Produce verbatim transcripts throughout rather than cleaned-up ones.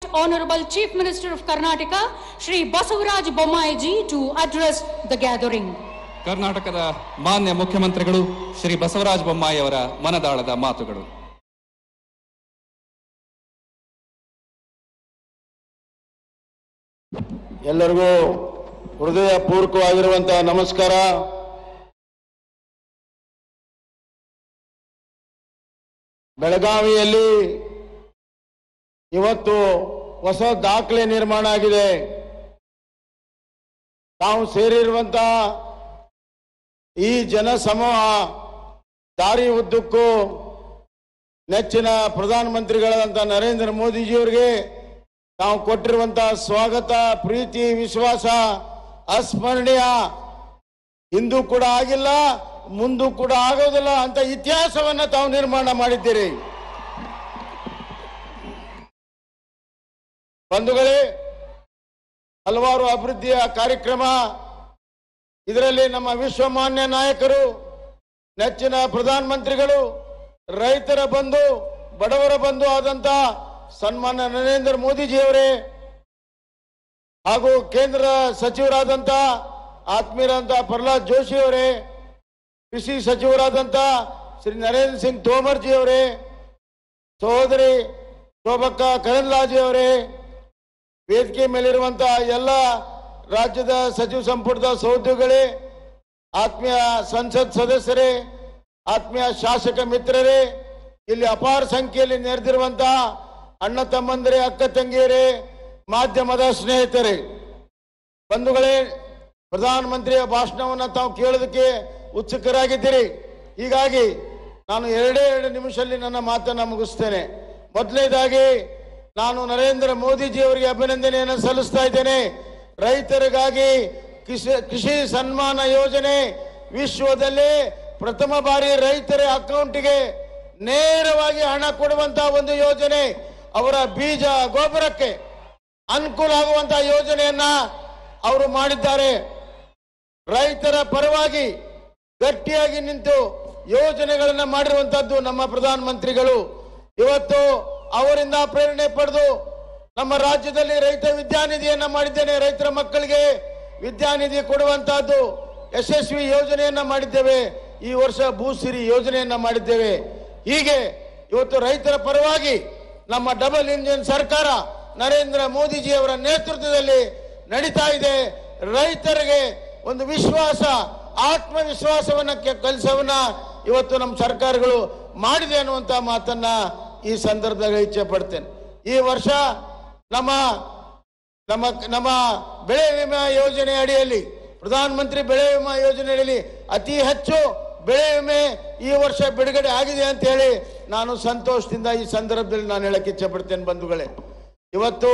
Honorable Chief Minister of Karnataka, Shri Basavaraj Bommai ji, to address the gathering. ಕರ್ನಾಟಕದ ಮಾನ್ಯ ಮುಖ್ಯಮಂತ್ರಿಗಳು ಶ್ರೀ ಬಸವರಾಜ ಬೊಮ್ಮಾಯಿ ಅವರ ಮನದಾಳದ ಮಾತುಗಳು. ಎಲ್ಲರಿಗೂ ಹೃದಯಪೂರ್ವಕವಾಗಿರುವಂತಹ ನಮಸ್ಕಾರ. ಬೆಳಗಾವಿಯಲ್ಲಿ ಇವತ್ತು ಹೊಸ ದಾಖಲೆ ನಿರ್ಮಾಣ ಆಗಿದೆ. ತಾವು ಸೇರಿರುವಂತಹ ಈ ಜನಸಮೂಹ ದಾರಿ ಉದ್ದಕ್ಕೂ ನೆಚ್ಚಿನ ಪ್ರಧಾನಮಂತ್ರಿಗಳಾದಂಥ ನರೇಂದ್ರ ಮೋದಿಜಿಯವರಿಗೆ ತಾವು ಕೊಟ್ಟಿರುವಂತಹ ಸ್ವಾಗತ, ಪ್ರೀತಿ, ವಿಶ್ವಾಸ ಅಸ್ಮರಣೀಯ. ಹಿಂದೂ ಕೂಡ ಆಗಿಲ್ಲ, ಮುಂದೂ ಕೂಡ ಆಗೋದಿಲ್ಲ ಅಂತ ಇತಿಹಾಸವನ್ನ ತಾವು ನಿರ್ಮಾಣ ಮಾಡಿದ್ದೀರಿ. ಬಂಧುಗಳೇ, ಹಲವಾರು ಅಭಿವೃದ್ಧಿಯ ಕಾರ್ಯಕ್ರಮ, ಇದರಲ್ಲಿ ನಮ್ಮ ವಿಶ್ವಮಾನ್ಯ ನಾಯಕರು, ನೆಚ್ಚಿನ ಪ್ರಧಾನಮಂತ್ರಿಗಳು, ರೈತರ ಬಂಧು, ಬಡವರ ಬಂಧು ಆದಂತ ಸನ್ಮಾನ್ಯ ನರೇಂದ್ರ ಮೋದಿಜಿಯವರೇ ಹಾಗೂ ಕೇಂದ್ರ ಸಚಿವರಾದಂಥ ಆತ್ಮೀಯರಾದಂಥ ಪ್ರಹ್ಲಾದ್ ಜೋಶಿ ಅವರೇ, ಕೃಷಿ ಸಚಿವರಾದಂಥ ಶ್ರೀ ನರೇಂದ್ರ ಸಿಂಗ್ ತೋಮರ್ ಜಿ ಅವರೇ, ಸಹೋದರಿ ಶೋಭಕ್ಕ ಕರಂದ್ಲಾಜೆ ಅವರೇ, ವೇದಿಕೆ ಮೇಲಿರುವಂತಹ ಎಲ್ಲ ರಾಜ್ಯದ ಸಚಿವ ಸಂಪುಟದ ಸಹೋದ್ಯೋಗಿಗಳೇ, ಆತ್ಮೀಯ ಸಂಸತ್ ಸದಸ್ಯರೇ, ಆತ್ಮೀಯ ಶಾಸಕ ಮಿತ್ರರೇ, ಇಲ್ಲಿ ಅಪಾರ ಸಂಖ್ಯೆಯಲ್ಲಿ ನೆರೆದಿರುವಂತಹ ಅಣ್ಣ ತಮ್ಮಂದಿರೇ, ಅಕ್ಕ ತಂಗಿಯರೇ, ಮಾಧ್ಯಮದ ಸ್ನೇಹಿತರೇ, ಬಂಧುಗಳೇ, ಪ್ರಧಾನಮಂತ್ರಿಯ ಭಾಷಣವನ್ನು ತಾವು ಕೇಳೋದಕ್ಕೆ ಉತ್ಸುಕರಾಗಿದ್ದೀರಿ. ಹೀಗಾಗಿ ನಾನು ಎರಡೇ ಎರಡು ನಿಮಿಷದಲ್ಲಿ ನನ್ನ ಮಾತನ್ನು ಮುಗಿಸ್ತೇನೆ. ಮೊದಲನೇದಾಗಿ ನಾನು ನರೇಂದ್ರ ಮೋದಿಜಿ ಅವರಿಗೆ ಅಭಿನಂದನೆಯನ್ನು ಸಲ್ಲಿಸ್ತಾ ಇದ್ದೇನೆ. ರೈತರಿಗಾಗಿ ಕೃಷಿ ಕೃಷಿ ಸನ್ಮಾನ ಯೋಜನೆ ವಿಶ್ವದಲ್ಲೇ ಪ್ರಥಮ ಬಾರಿ ರೈತರ ಅಕೌಂಟಿಗೆ ನೇರವಾಗಿ ಹಣ ಕೊಡುವಂತಹ ಒಂದು ಯೋಜನೆ, ಅವರ ಬೀಜ ಗೊಬ್ಬರಕ್ಕೆ ಅನುಕೂಲ ಆಗುವಂತಹ ಯೋಜನೆಯನ್ನ ಅವರು ಮಾಡಿದ್ದಾರೆ. ರೈತರ ಪರವಾಗಿ ಗಟ್ಟಿಯಾಗಿ ನಿಂತು ಯೋಜನೆಗಳನ್ನು ಮಾಡಿರುವಂತದ್ದು ನಮ್ಮ ಪ್ರಧಾನಮಂತ್ರಿಗಳು. ಇವತ್ತು ಅವರಿಂದ ಪ್ರೇರಣೆ ಪಡೆದು ನಮ್ಮ ರಾಜ್ಯದಲ್ಲಿ ರೈತ ವಿದ್ಯಾನಿಧಿಯನ್ನ ಮಾಡಿದ್ದೇನೆ. ರೈತರ ಮಕ್ಕಳಿಗೆ ವಿದ್ಯಾನಿಧಿ ಕೊಡುವಂತಹದ್ದು ಯಶಸ್ವಿ ಯೋಜನೆಯನ್ನ ಮಾಡಿದ್ದೇವೆ. ಈ ವರ್ಷ ಭೂಸಿರಿ ಯೋಜನೆಯನ್ನ ಮಾಡಿದ್ದೇವೆ. ಹೀಗೆ ಇವತ್ತು ರೈತರ ಪರವಾಗಿ ನಮ್ಮ ಡಬಲ್ ಇಂಜಿನ್ ಸರ್ಕಾರ ನರೇಂದ್ರ ಮೋದಿಜಿ ಅವರ ನೇತೃತ್ವದಲ್ಲಿ ನಡೀತಾ ಇದೆ. ರೈತರಿಗೆ ಒಂದು ವಿಶ್ವಾಸ, ಆತ್ಮವಿಶ್ವಾಸವನ್ನ ಕೆಲಸವನ್ನ ಇವತ್ತು ನಮ್ಮ ಸರ್ಕಾರಗಳು ಮಾಡಿದೆ ಅನ್ನುವಂತ ಮಾತನ್ನ ಈ ಸಂದರ್ಭದಲ್ಲಿ ಇಚ್ಛೆ ಪಡ್ತೇನೆ. ಈ ವರ್ಷ ನಮ್ಮ ನಮ್ಮ ನಮ್ಮ ಬೆಳೆ ವಿಮಾ ಯೋಜನೆ ಅಡಿಯಲ್ಲಿ, ಪ್ರಧಾನಮಂತ್ರಿ ಬೆಳೆ ವಿಮಾ ಯೋಜನೆ ಅಡಿಯಲ್ಲಿ ಅತಿ ಹೆಚ್ಚು ಬೆಳೆ ವಿಮೆ ಈ ವರ್ಷ ಬಿಡುಗಡೆ ಆಗಿದೆ ಅಂತ ಹೇಳಿ ನಾನು ಸಂತೋಷದಿಂದ ಈ ಸಂದರ್ಭದಲ್ಲಿ ನಾನು ಹೇಳಕ್ಕೆ ಇಚ್ಛೆ ಪಡ್ತೇನೆ. ಬಂಧುಗಳೇ, ಇವತ್ತು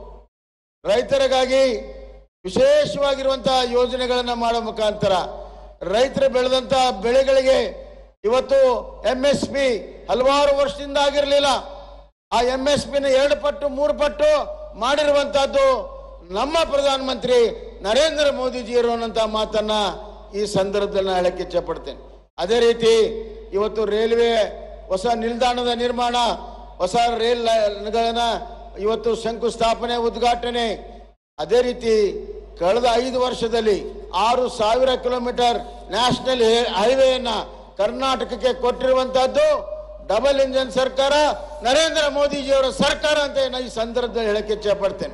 ರೈತರಿಗಾಗಿ ವಿಶೇಷವಾಗಿರುವಂತಹ ಯೋಜನೆಗಳನ್ನ ಮಾಡೋ ಮುಖಾಂತರ ರೈತರು ಬೆಳೆದಂತಹ ಬೆಳೆಗಳಿಗೆ ಇವತ್ತು ಎಂ ಎಸ್ ಪಿ ಹಲವಾರು ವರ್ಷದಿಂದ ಆಗಿರಲಿಲ್ಲ. ಆ ಎಂ ಎಸ್ ಪಿನ ಎರಡು ಪಟ್ಟು ಮೂರು ಪಟ್ಟು ಮಾಡಿರುವಂತಹದ್ದು ನಮ್ಮ ಪ್ರಧಾನಮಂತ್ರಿ ನರೇಂದ್ರ ಮೋದಿಜಿ ಇರುವಂತಹ ಮಾತನ್ನ ಈ ಸಂದರ್ಭದಲ್ಲಿ ನಾನು ಹೇಳಕ್ಕೆ ಇಚ್ಛೆ ಪಡ್ತೇನೆ. ಅದೇ ರೀತಿ ಇವತ್ತು ರೈಲ್ವೆ ಹೊಸ ನಿಲ್ದಾಣದ ನಿರ್ಮಾಣ, ಹೊಸ ರೈಲ್ಗಳನ್ನ ಇವತ್ತು ಶಂಕುಸ್ಥಾಪನೆ, ಉದ್ಘಾಟನೆ. ಅದೇ ರೀತಿ ಕಳೆದ ಐದು ವರ್ಷದಲ್ಲಿ ಆರು ಸಾವಿರ ಕಿಲೋಮೀಟರ್ ನ್ಯಾಷನಲ್ ಹೈವೇಯನ್ನ ಕರ್ನಾಟಕಕ್ಕೆ ಕೊಟ್ಟಿರುವಂತಹದ್ದು ಡಬಲ್ ಇಂಜಿನ್ ಸರ್ಕಾರ, ನರೇಂದ್ರ ಮೋದಿಜಿಯವರ ಸರ್ಕಾರ ಅಂತ ಈ ಸಂದರ್ಭದಲ್ಲಿ ಹೇಳಕ್ಕೆ ಇಚ್ಛೆ ಪಡ್ತೇನೆ.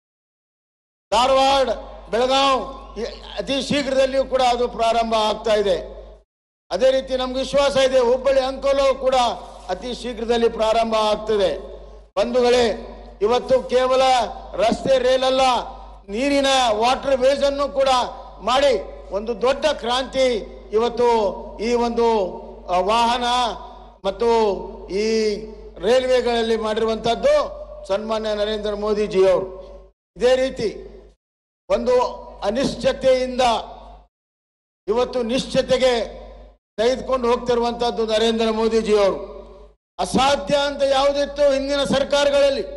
ಧಾರವಾಡ, ಬೆಳಗಾವ್ ಅತಿ ಶೀಘ್ರದಲ್ಲಿಯೂ ಕೂಡ ಅದು ಪ್ರಾರಂಭ ಆಗ್ತಾ ಇದೆ. ಅದೇ ರೀತಿ ನಮ್ಗೆ ವಿಶ್ವಾಸ ಇದೆ, ಹುಬ್ಬಳ್ಳಿ ಅಂಕೋಲ ಕೂಡ ಅತಿ ಶೀಘ್ರದಲ್ಲಿ ಪ್ರಾರಂಭ ಆಗ್ತದೆ. ಬಂಧುಗಳೇ, ಇವತ್ತು ಕೇವಲ ರಸ್ತೆ ರೈಲ್ ಅಲ್ಲ, ನೀರಿನ ವಾಟರ್ ವೇಸ್ ಅನ್ನು ಕೂಡ ಮಾಡಿ ಒಂದು ದೊಡ್ಡ ಕ್ರಾಂತಿ ಇವತ್ತು ಈ ಒಂದು ವಾಹನ ಮತ್ತು ಈ ರೈಲ್ವೆಗಳಲ್ಲಿ ಮಾಡಿರುವಂತಹದ್ದು ಸನ್ಮಾನ್ಯ ನರೇಂದ್ರ ಮೋದಿಜಿಯವರು. ಇದೇ ರೀತಿ ಒಂದು ಅನಿಶ್ಚಿತೆಯಿಂದ ಇವತ್ತು ನಿಶ್ಚಿತೆಗೆ ತೆಗೆದುಕೊಂಡು ಹೋಗ್ತಿರುವಂತಹದ್ದು ನರೇಂದ್ರ ಮೋದಿಜಿಯವರು. ಅಸಾಧ್ಯ ಅಂತ ಯಾವುದಿತ್ತು ಹಿಂದಿನ ಸರ್ಕಾರಗಳಲ್ಲಿ,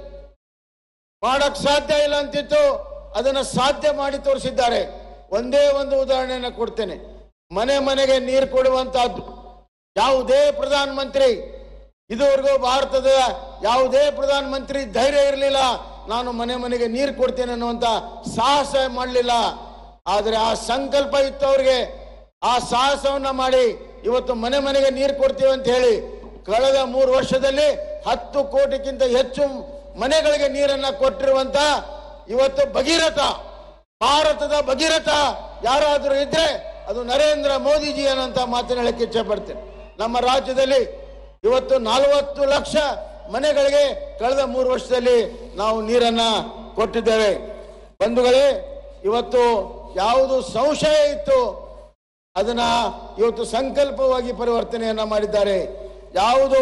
ಮಾಡಕ್ ಸಾಧ್ಯ ಇಲ್ಲ ಅಂತಿತ್ತು, ಅದನ್ನ ಸಾಧ್ಯ ಮಾಡಿ ತೋರಿಸಿದ್ದಾರೆ. ಒಂದೇ ಒಂದು ಉದಾಹರಣೆಯನ್ನು ಕೊಡ್ತೇನೆ. ಮನೆ ಮನೆಗೆ ನೀರು ಕೊಡುವಂತಹದ್ದು ಯಾವುದೇ ಪ್ರಧಾನಮಂತ್ರಿ ಇದುವರೆಗೂ ಭಾರತದ ಯಾವುದೇ ಪ್ರಧಾನಮಂತ್ರಿ ಧೈರ್ಯ ಇರಲಿಲ್ಲ ನಾನು ಮನೆ ಮನೆಗೆ ನೀರು ಕೊಡ್ತೇನೆ ಅನ್ನುವಂತ ಸಾಹಸ ಮಾಡಲಿಲ್ಲ. ಆದರೆ ಆ ಸಂಕಲ್ಪ ಇತ್ತು ಅವ್ರಿಗೆ. ಆ ಸಾಹಸವನ್ನ ಮಾಡಿ ಇವತ್ತು ಮನೆ ಮನೆಗೆ ನೀರು ಕೊಡ್ತೀವಿ ಅಂತ ಹೇಳಿ ಕಳೆದ ಮೂರು ವರ್ಷದಲ್ಲಿ ಹತ್ತು ಕೋಟಿಗಿಂತ ಹೆಚ್ಚು ಮನೆಗಳಿಗೆ ನೀರನ್ನ ಕೊಟ್ಟಿರುವಂತ ಇವತ್ತು ಭಗೀರಥ, ಭಾರತದ ಭಗೀರಥ ಯಾರಾದರೂ ಇದ್ರೆ ಅದು ನರೇಂದ್ರ ಮೋದಿಜಿ ಅನ್ನೋಂತ ಮಾತನ್ನ ಹೇಳಕ್ಕೆ ಇಚ್ಛೆ ಪಡ್ತೇನೆ. ನಮ್ಮ ರಾಜ್ಯದಲ್ಲಿ ಇವತ್ತು ನಲವತ್ತು ಲಕ್ಷ ಮನೆಗಳಿಗೆ ಕಳೆದ ಮೂರು ವರ್ಷದಲ್ಲಿ ನಾವು ನೀರನ್ನ ಕೊಟ್ಟಿದ್ದೇವೆ. ಬಂಧುಗಳೇ, ಇವತ್ತು ಯಾವುದು ಸಂಶಯ ಇತ್ತು ಅದನ್ನ ಇವತ್ತು ಸಂಕಲ್ಪವಾಗಿ ಪರಿವರ್ತನೆಯನ್ನ ಮಾಡಿದ್ದಾರೆ. ಯಾವುದು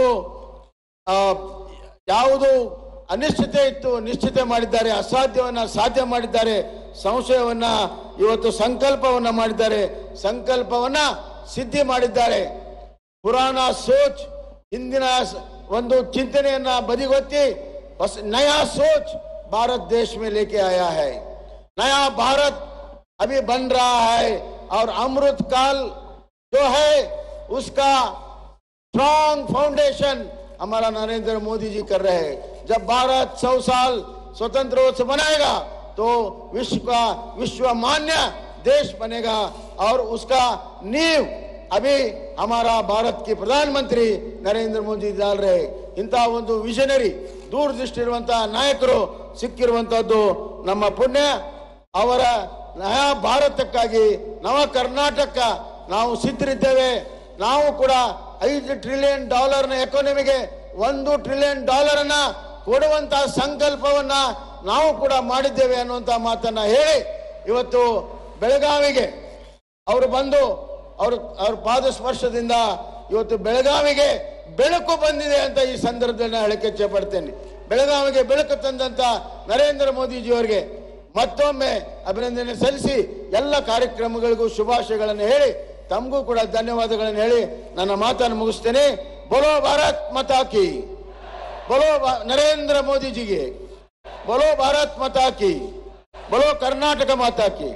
ಯಾವುದು ಅನಿಶ್ಚಿತೆ ಇತ್ತು ನಿಶ್ಚಿತ ಮಾಡಿದ್ದಾರೆ, ಅಸಾಧ್ಯವನ್ನ ಸಾಧ್ಯ ಮಾಡಿದ್ದಾರೆ, ಸಂಶಯವನ್ನ ಇವತ್ತು ಸಂಕಲ್ಪವನ್ನ ಮಾಡಿದ್ದಾರೆ, ಸಂಕಲ್ಪವನ್ನ ಸಿದ್ಧಿ ಮಾಡಿದ್ದಾರೆ. ಪುರಾಣ ಸೋಚ್, ಹಿಂದಿನ ಒಂದು ಚಿಂತನೆಯನ್ನ ಬದಿಗೊತ್ತಿ ಹೊಸ ನಯಾ ಸೋಚ್ भारत देश में लेके आया है. नया भारत अभी बन रहा है और अमृत काल जो है उसका स्ट्रॉन्ग फाउंडेशन हमारा नरेंद्र मोदी जी कर रहे हैं. जब भारत सौ साल स्वतंत्र से मनाएगा तो विश्व का विश्व मान्य देश बनेगा और उसका नींव अभी हमारा भारत के प्रधानमंत्री नरेंद्र मोदी डाल रहे. इंತಹ ಒಂದು ವಿಷನರಿ ದೂರದೃಷ್ಟಿ ಇರುವಂತಹ ನಾಯಕರು ಸಿಕ್ಕಿರುವಂತದ್ದು ನಮ್ಮ ಪುಣ್ಯ. ಅವರ ನಯ ಭಾರತಕ್ಕಾಗಿ ನವ ಕರ್ನಾಟಕ ನಾವು ಸಿದ್ಧರಿದ್ದೇವೆ. ನಾವು ಕೂಡ ಐದು ಟ್ರಿಲಿಯನ್ ಡಾಲರ್ನ ಎಕಾನಮಿಗೆ ಒಂದು ಟ್ರಿಲಿಯನ್ ಡಾಲರ್ ಅನ್ನ ಕೊಡುವಂತಹ ಸಂಕಲ್ಪವನ್ನ ನಾವು ಕೂಡ ಮಾಡಿದ್ದೇವೆ ಅನ್ನುವಂತ ಮಾತನ್ನ ಹೇಳಿ ಇವತ್ತು ಬೆಳಗಾವಿಗೆ ಅವರು ಬಂದು ಅವರು ಅವ್ರ ಪಾದ ಸ್ಪರ್ಶದಿಂದ ಇವತ್ತು ಬೆಳಗಾವಿಗೆ ಬೆಳಕು ಬಂದಿದೆ ಅಂತ ಈ ಸಂದರ್ಭದಲ್ಲಿ ಹೇಳಕ್ಕೆ ಇಚ್ಛೆ ಪಡ್ತೇನೆ. ಬೆಳಗಾವಿಗೆ ಬೆಳಕು ತಂದಂತ ನರೇಂದ್ರ ಮೋದಿಜಿ ಅವರಿಗೆ ಮತ್ತೊಮ್ಮೆ ಅಭಿನಂದನೆ ಸಲ್ಲಿಸಿ ಎಲ್ಲ ಕಾರ್ಯಕ್ರಮಗಳಿಗೂ ಶುಭಾಶಯಗಳನ್ನು ಹೇಳಿ ತಮಗೂ ಕೂಡ ಧನ್ಯವಾದಗಳನ್ನು ಹೇಳಿ ನನ್ನ ಮಾತನ್ನು ಮುಗಿಸ್ತೇನೆ. ಬೋಲೋ ಭಾರತ್ ಮಾತಾ ಕಿ, ಬೋಲೋ ನರೇಂದ್ರ ಮೋದಿಜಿಗೆ, ಬೋಲೋ ಭಾರತ್ ಮಾತಾ ಕಿ, ಬೋಲೋ ಕರ್ನಾಟಕ ಮಾತಾ ಕಿ.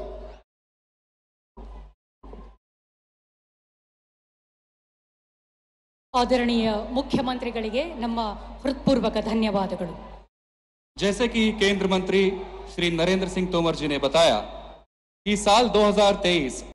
ಆದರಣೀಯ ಮುಖ್ಯಮಂತ್ರಿಗಳಿಗೆ ನಮ್ಮ ಹೃತ್ಪೂರ್ವಕ ಧನ್ಯವಾದಗಳು. जैसे कि केंद्र मंत्री श्री नरेंद्र सिंह तोमर जी ने बताया कि साल दो हज़ार तेईस